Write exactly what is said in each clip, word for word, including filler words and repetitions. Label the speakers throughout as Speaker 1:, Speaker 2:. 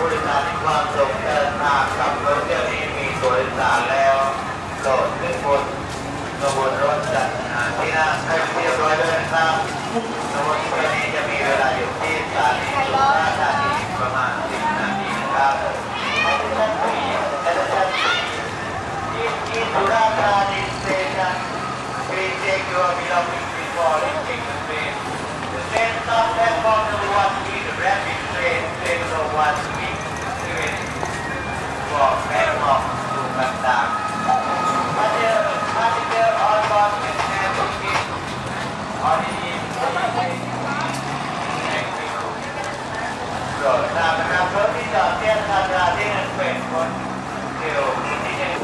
Speaker 1: ผู้โดยสารมีความสุขเดินทางกับรถเที่ยวนี้มีตัวโดยสารแล้วโหลดขึ้นบนขบวนรถจัดที่นั่งให้เรียบร้อยด้วยนะครับขบวนเที่ยวนี้จะมีเวลาอยู่ที่สถานีสุราษฎร์ธานีประมาณสิบนาทีนะครับที่สุราษฎร์ธานีสเตชัน Please take your belongings before reaching the train. The train stop platform number one is the rapid train, train number one is train for Bangkok to Batam. Passenger on board can have ticket on the next week. So, ทราบนะครับรถที่จอดเทียบท่าราที่นั่นเป็นคนเดียวที่จะ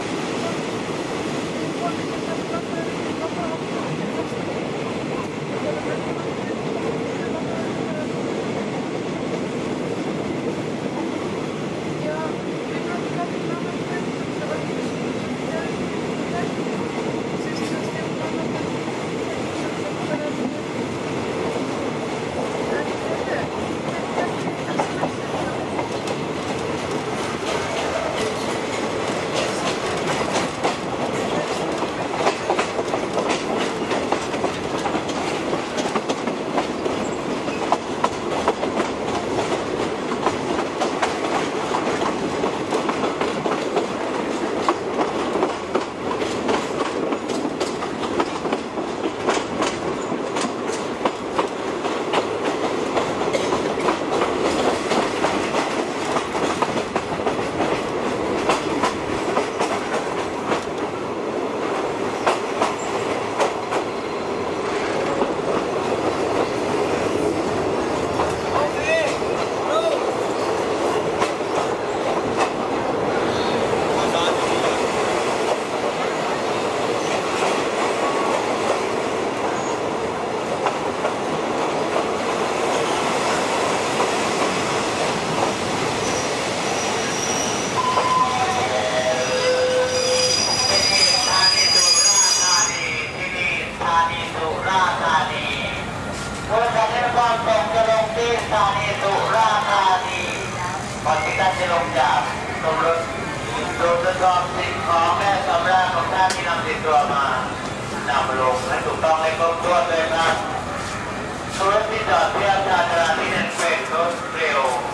Speaker 1: ก่อนที่ท่านจะลงจากตรงรถรถทดสอบสิ่งของและสำราญของท่านที่นำติดตัวมานำลงให้ถูกต้องให้ครบถ้วนเลยครับรถที่จอดเทียบชานชาลาที่นั่นเป็นรถเร็ว